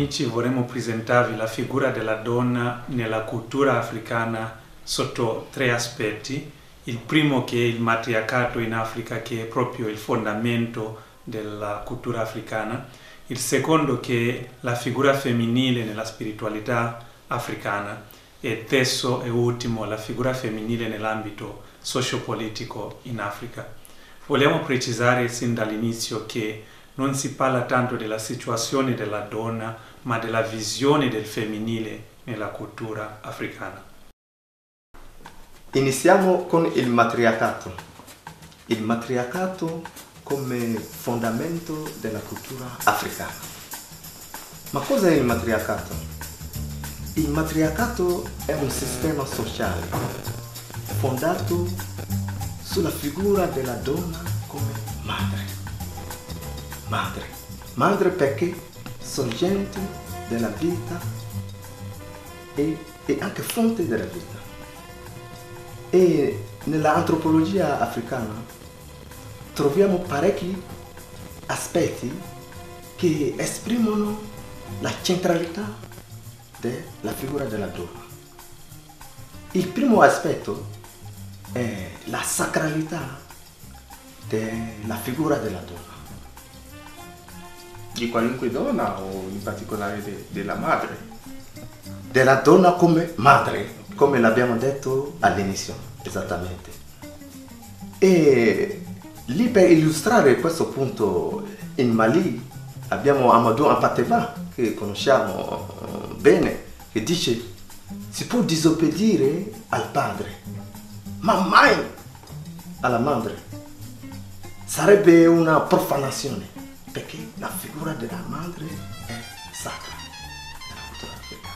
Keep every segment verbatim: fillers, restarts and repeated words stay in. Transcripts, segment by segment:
amici, vorremmo presentarvi la figura della donna nella cultura africana sotto tre aspetti. Il primo, che è il matriarcato in Africa, che è proprio il fondamento della cultura africana. Il secondo, che è la figura femminile nella spiritualità africana. E terzo e ultimo, la figura femminile nell'ambito sociopolitico in Africa. Vogliamo precisare sin dall'inizio che non si parla tanto della situazione della donna, ma della visione del femminile nella cultura africana. Iniziamo con il matriarcato. Il matriarcato come fondamento della cultura africana. Ma cos'è il matriarcato? Il matriarcato è un sistema sociale fondato sulla figura della donna come madre. Madre. Madre perché sorgente della vita e, e anche fonte della vita. E nell'antropologia africana troviamo parecchi aspetti che esprimono la centralità della figura della donna. Il primo aspetto è la sacralità della figura della donna. Di qualunque donna o in particolare de, della madre? Della donna come madre, come l'abbiamo detto all'inizio, esattamente. E lì per illustrare questo punto in Mali abbiamo Amadou Hampâté-Bâ, che conosciamo bene, che dice: si può disobbedire al padre, ma mai alla madre. Sarebbe una profanazione, perché la figura della madre è sacra nella cultura africana.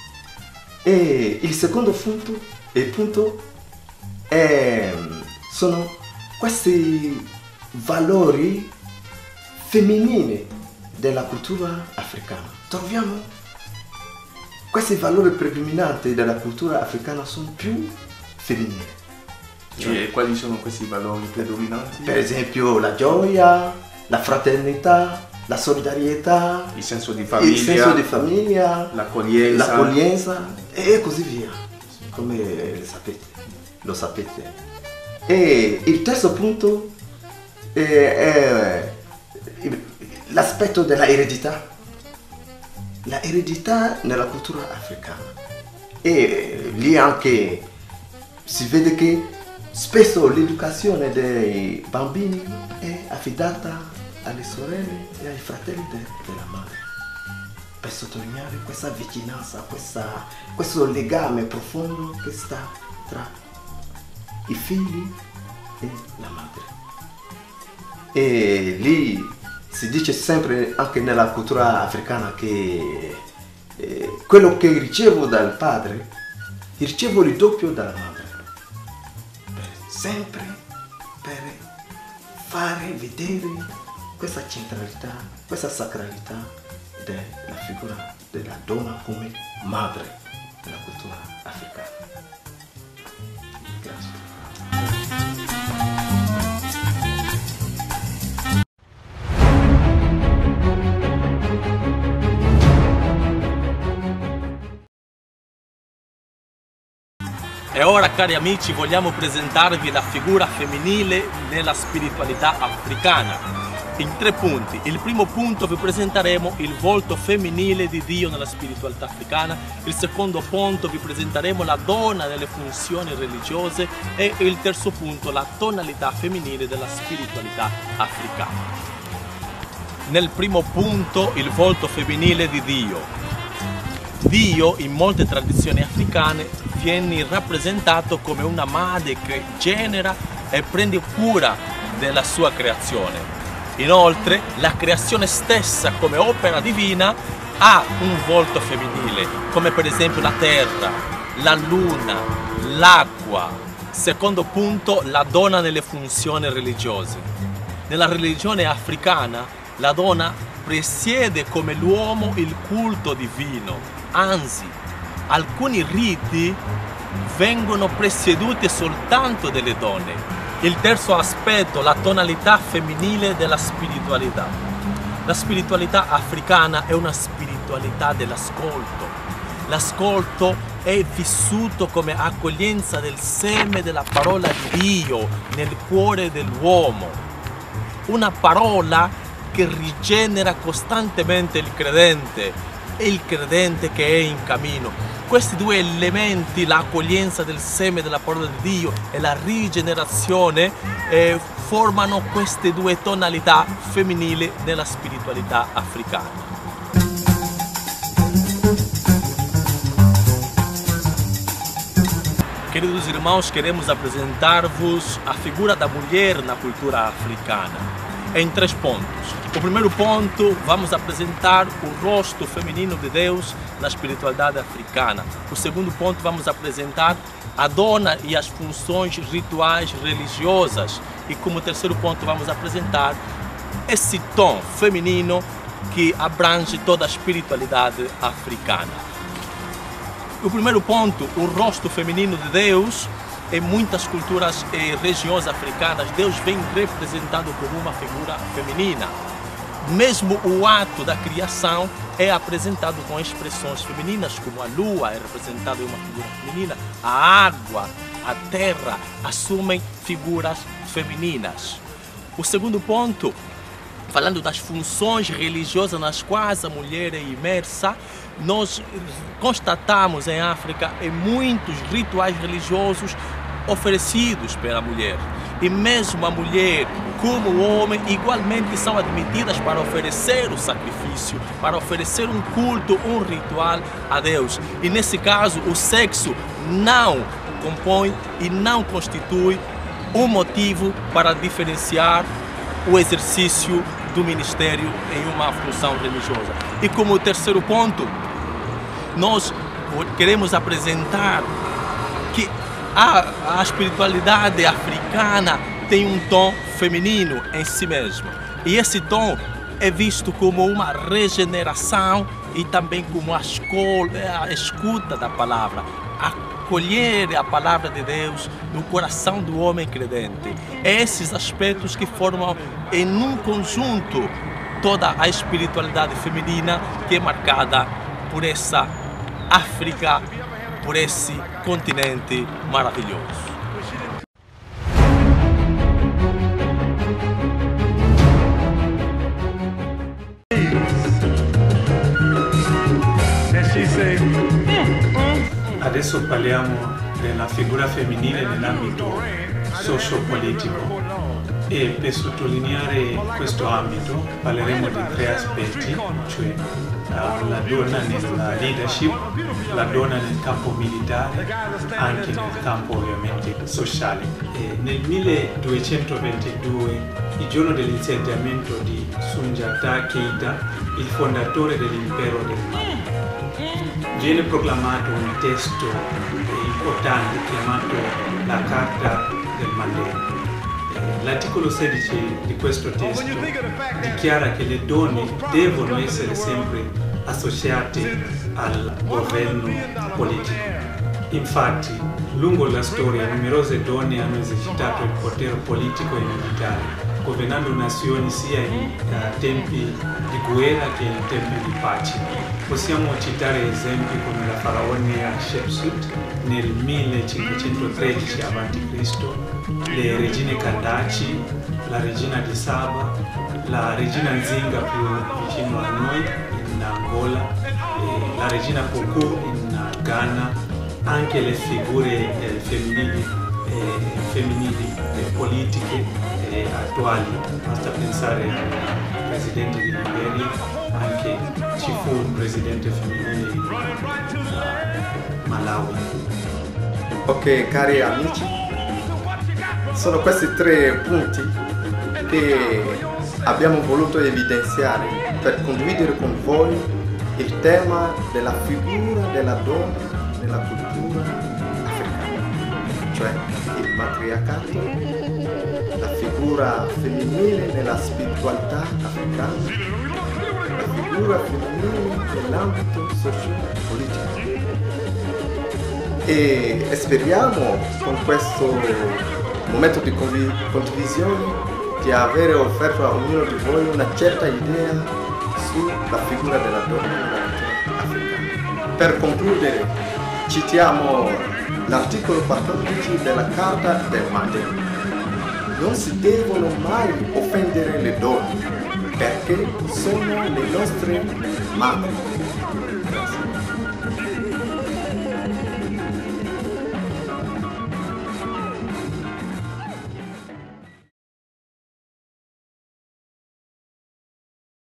E il secondo punto, il punto è, sono questi valori femminili della cultura africana. Troviamo questi valori predominanti della cultura africana sono più femminili. Cioè, quali sono questi valori predominanti? Per esempio la gioia, la fraternità, la solidarietà, il senso di famiglia, il senso di famiglia, l'accoglienza, l'accoglienza e così via, come sapete, lo sapete. E il terzo punto è, è l'aspetto della eredità, la eredità nella cultura africana. E lì anche si vede che spesso l'educazione dei bambini è affidata alle sorelle e ai fratelli de, della madre, per sottolineare questa vicinanza, questa, questo legame profondo che sta tra i figli e la madre. E lì si dice sempre, anche nella cultura africana, che eh, quello che ricevo dal padre ricevo il doppio dalla madre. Sempre per fare vedere questa centralità, questa sacralità della figura della donna come madre nella cultura africana. Grazie. E ora, cari amici, vogliamo presentarvi la figura femminile nella spiritualità africana in tre punti. Il primo punto, vi presenteremo il volto femminile di Dio nella spiritualità africana. Il secondo punto, vi presenteremo la donna nelle funzioni religiose. E il terzo punto, la tonalità femminile della spiritualità africana. Nel primo punto, il volto femminile di Dio. Dio, in molte tradizioni africane, viene rappresentato come una madre che genera e prende cura della sua creazione. Inoltre, la creazione stessa come opera divina ha un volto femminile, come per esempio la terra, la luna, l'acqua. Secondo punto, la donna nelle funzioni religiose. Nella religione africana, la donna presiede come l'uomo il culto divino. Anzi, alcuni riti vengono presieduti soltanto dalle donne. Il terzo aspetto, la tonalità femminile della spiritualità. La spiritualità africana è una spiritualità spiritualità dell'ascolto. L'ascolto è vissuto come accoglienza del seme della parola di Dio nel cuore dell'uomo. Una parola che rigenera costantemente il credente e il credente che è in cammino. Questi due elementi, l'accoglienza del seme della parola di Dio e la rigenerazione, eh, formano queste due tonalità femminili nella spiritualità africana. Queridos irmãos, queremos apresentar-vos a figura da mulher na cultura africana em três pontos. O primeiro ponto, vamos apresentar o rosto feminino de Deus na espiritualidade africana. O segundo ponto, vamos apresentar a dona e as funções rituais religiosas. E como terceiro ponto, vamos apresentar esse tom feminino que abrange toda a espiritualidade africana. O primeiro ponto, o rosto feminino de Deus. Em muitas culturas e regiões africanas, Deus vem representado como uma figura feminina. Mesmo o ato da criação é apresentado com expressões femininas, como a lua é representada em uma figura feminina, a água, a terra assumem figuras femininas. O segundo ponto, falando das funções religiosas nas quais a mulher é imersa, nós constatamos em África em muitos rituais religiosos oferecidos pela mulher. E mesmo a mulher, como o homem, igualmente são admitidas para oferecer o sacrifício, para oferecer um culto, um ritual a Deus. E nesse caso, o sexo não compõe e não constitui um motivo para diferenciar o exercício do ministério em uma função religiosa. E como terceiro ponto, nós queremos apresentar que a, a espiritualidade africana tem um tom feminino em si mesmo. E esse tom é visto como uma regeneração e também como a, escola, a escuta da palavra, acolher a palavra de Deus no coração do homem credente. Esses aspectos que formam em um conjunto toda a espiritualidade feminina que é marcada por essa África, por esse continente maravilhoso. Adesso parliamo della figura femminile nell'ambito socio-politico e per sottolineare questo ambito parleremo di tre aspetti, cioè uh, la donna nella leadership, la donna nel campo militare, anche nel campo ovviamente sociale. E nel milleduecentoventidue, il giorno dell'insediamento di Soundiata Keita, il fondatore dell'impero del Mali, viene proclamato un testo importante chiamato la Carta del Mandela. L'articolo sedici di questo testo dichiara che le donne devono essere sempre associate al governo politico. Infatti, lungo la storia, numerose donne hanno esercitato il potere politico e militare, governando nazioni sia in uh, tempi di guerra che in tempi di pace. Possiamo citare esempi come la faraonia Hatshepsut nel millecinquecentotredici avanti Cristo, le regine Candaci, la regina di Saba, la regina Nzinga più vicino a noi in Angola, e la regina Poku in Ghana, anche le figure eh, femminili, eh, femminili eh, politiche eh, attuali. Basta pensare al presidente di Liberia, anche ci fu un presidente femminile in uh, Malawi. Ok, cari amici, sono questi tre punti che abbiamo voluto evidenziare per condividere con voi il tema della figura della donna nella cultura africana, cioè il matriarcato, la figura femminile nella spiritualità africana, la figura femminile nell'ambito socio-politico. E speriamo con questo momento di condivisione di avere offerto a ognuno di voi una certa idea sulla figura della donna nella cultura. per concludere, citiamo l'articolo quattordici della Carta del Madre. Non si devono mai offendere le donne, perché sono le nostre madri. Grazie.